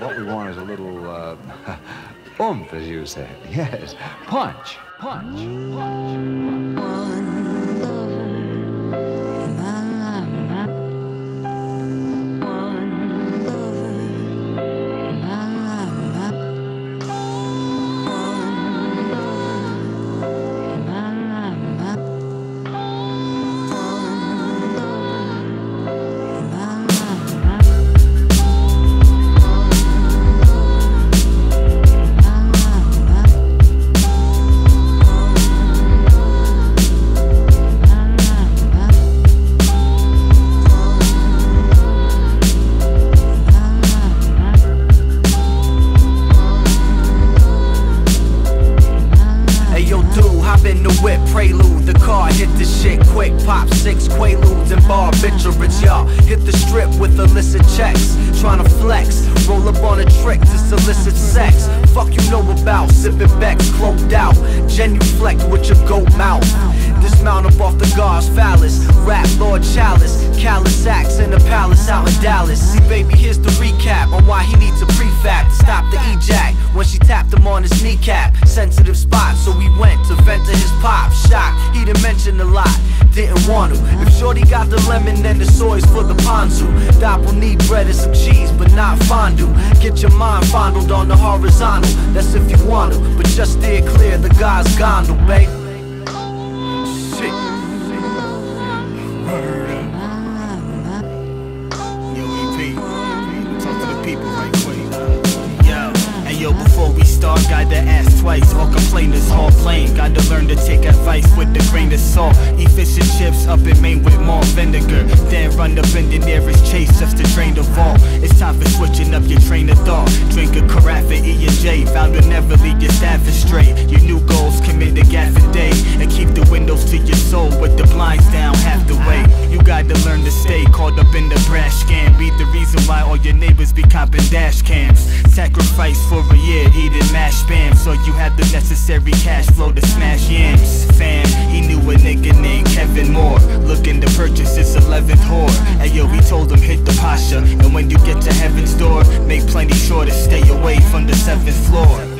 What we want is a little, oomph, as you said. Yes, punch, punch, punch, punch. Prelude, the car hit the shit quick, pop 6 quaaludes and barbiturates, y'all hit the strip with illicit checks, trying to flex, roll up on a trick to solicit sex. Fuck you know about sipping Becks cloaked out, genuflect with your goat mouth. Dismount up off the guard's phallus, rap Lord Chalice, callous acts in the palace out in Dallas. See baby, here's the recap on why he needs a prefab to stop the ejac when she tapped him on his kneecap. Sensitive spot, so we went to vent to his pop. Shocked, he didn't mention a lot, didn't want to. If shorty got the lemon, then the soy's for the ponzu. Doppel need bread and some cheese, but not fondue. Get your mind fondled on the horizontal, that's if you want to, but just steer clear the God's gondole, babe. Shit. Word up. Yo, EP, talk to the people right quick. Yo, and yo, before we start, gotta ask twice. All complainers, all blame. Gotta learn to take advice with a grain of salt. Eat fish and chips up in Maine with more vinegar. Then run up in the nearest chase just to drain the vault. It's time for switching up your train of thought. Drink a carafe at E&J. Vow to never leave your staff astray. Your new goals, commit a gaff a day. And keep the windows to your soul with the blinds down half the way. You gotta learn to stay caught up in the brash scam. Be the reason why all your neighbors be copping dash cams. Sacrifice for a year, eating mashed spam, so you have the necessary cash flow to smash yams. Fam, he knew a nigga named Kevin Moore, looking to purchase his 11th whore. Ayo, he told him hit the Pasha, and when you get to heaven's door, make plenty sure to stay away from the 7th floor.